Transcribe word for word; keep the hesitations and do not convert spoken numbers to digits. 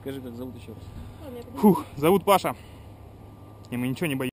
Скажи, как зовут еще раз. Ладно, я подумаю. Фух, зовут Паша. И мы ничего не боимся.